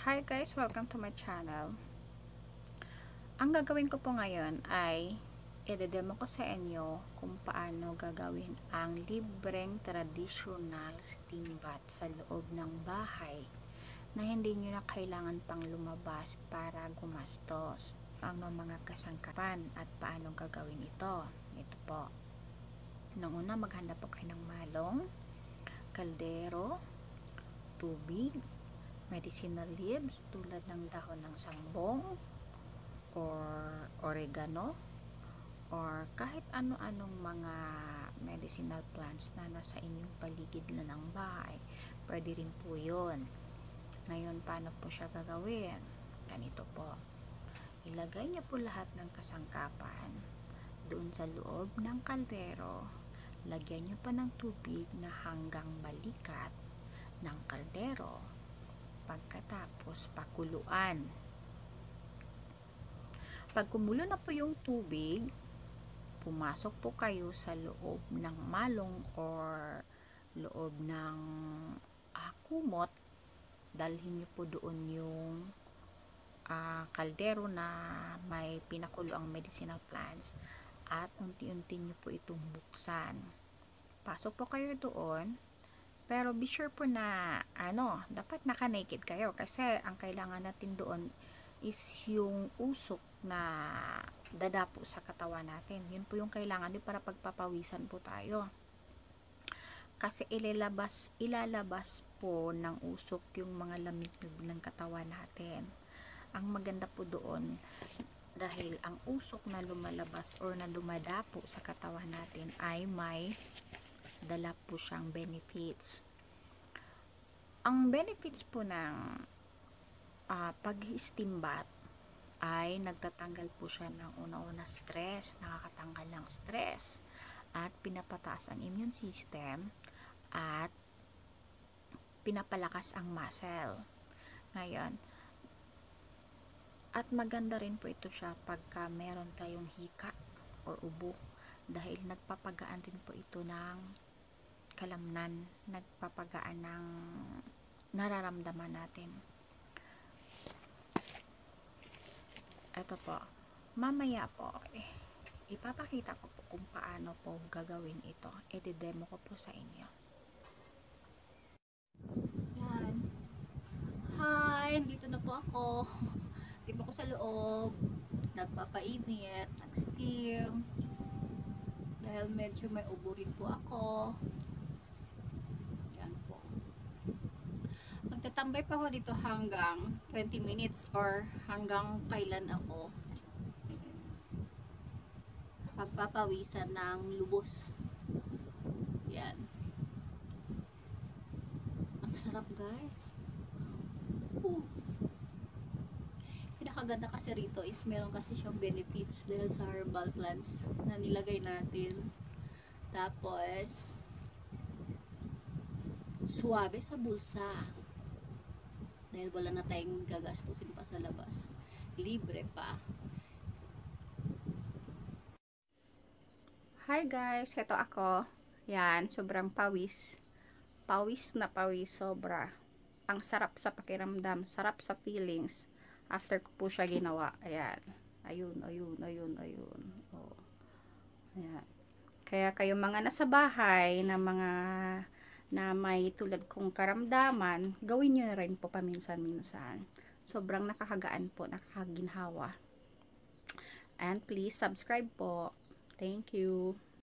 Hi guys, welcome to my channel. Ang gagawin ko po ngayon ay i-demo ko sa inyo kung paano gagawin ang libreng traditional steam bath sa loob ng bahay na hindi nyo na kailangan pang lumabas para gumastos. Ang mga kasangkapan at paano gagawin ito. Ito po. Nang una, maghanda po kayo ng malong, kaldero, tubig, medicinal leaves tulad ng dahon ng sangbong or oregano or kahit ano-anong mga medicinal plants na nasa inyong paligid na ng bahay. Pwede rin po yun. Ngayon, paano po siya gagawin? Ganito po. Ilagay niyo po lahat ng kasangkapan doon sa loob ng kaldero. Lagyan niyo pa ng tubig na hanggang balikat ng kaldero. Pagkatapos, pakuluan. Pag kumulo na po yung tubig, pumasok po kayo sa loob ng malong or loob ng kumot. Dalhin niyo po doon yung kaldero na may pinakulo ang medicinal plants at unti-unti niyo po itong buksan. Pasok po kayo doon. Pero be sure po na dapat naka-naked kayo kasi ang kailangan natin doon is yung usok na dadapo sa katawan natin. Yun po yung kailangan din para pagpapawisan po tayo. Kasi ilalabas po ng usok yung mga lamig ng katawan natin. Ang maganda po doon dahil ang usok na lumalabas or na dumadapo sa katawan natin ay may dala po siyang benefits. Ang benefits po ng pag-steam bath ay nagtatanggal po siya ng una-una stress, nakakatanggal ng stress at pinapataas ang immune system at pinapalakas ang muscle. Ngayon, at maganda rin po ito siya pagka meron tayong hika or ubo dahil nagpapagaan rin po ito ng kalamnan, nagpapagaan ng nararamdaman natin. Ito po, mamaya po ipapakita ko po kung paano po gagawin ito. I-demo ko po sa inyo. Yan. Hi, dito na po ako. Dito ko sa loob, nagpapainit, nag-steam dahil medyo may ubo rin po ako. Magtatambay pa ako dito hanggang 20 minutes or hanggang kailan ako magpapawisan ng lubos. Yan. Ang sarap guys. Pinakaganda kasi rito is meron kasi siyang benefits dahil sa herbal plants na nilagay natin. Tapos suwabe sa bulsa. Dahil wala na tayong gagastusin pa sa labas. Libre pa. Hi guys, ito ako. Yan, sobrang pawis. Pawis na pawis, sobra. Ang sarap sa pakiramdam, sarap sa feelings. After ko po siya ginawa. Ayan. Ayun. Oh. Ayan. Kaya kayo mga nasa bahay na mga na may tulad kong karamdaman, gawin nyo rin po paminsan-minsan. Sobrang nakakagaan po, nakakaginhawa. And please subscribe po. Thank you.